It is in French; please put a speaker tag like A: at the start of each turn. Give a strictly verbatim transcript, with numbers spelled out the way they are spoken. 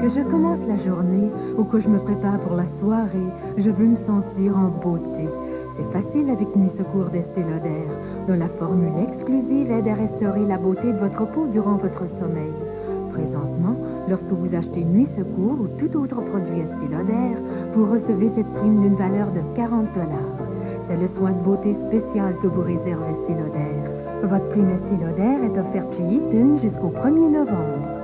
A: Que je commence la journée ou que je me prépare pour la soirée, je veux me sentir en beauté. C'est facile avec Nuit Secours d'Estée Lauder, dont la formule exclusive aide à restaurer la beauté de votre peau durant votre sommeil. Présentement, lorsque vous achetez Nuit Secours ou tout autre produit Estée Lauder, vous recevez cette prime d'une valeur de quarante dollars. C'est le soin de beauté spécial que vous réserve Estée Lauder. Votre prime Estée Lauder est offerte chez Eaton jusqu'au premier novembre.